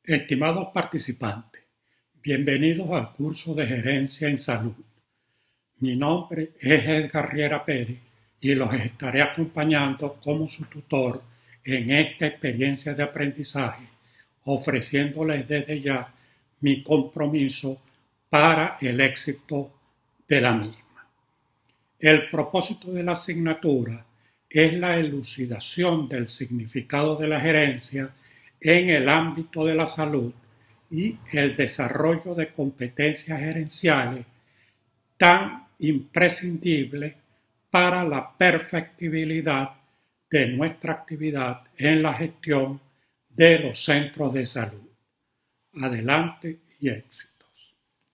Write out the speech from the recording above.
Estimados participantes, bienvenidos al curso de Gerencia en Salud. Mi nombre es Edgar Riera Pérez y los estaré acompañando como su tutor en esta experiencia de aprendizaje, ofreciéndoles desde ya mi compromiso para el éxito de la misma. El propósito de la asignatura es la elucidación del significado de la gerencia en el ámbito de la salud y el desarrollo de competencias gerenciales tan imprescindibles para la perfectibilidad de nuestra actividad en la gestión de los centros de salud. Adelante y éxito.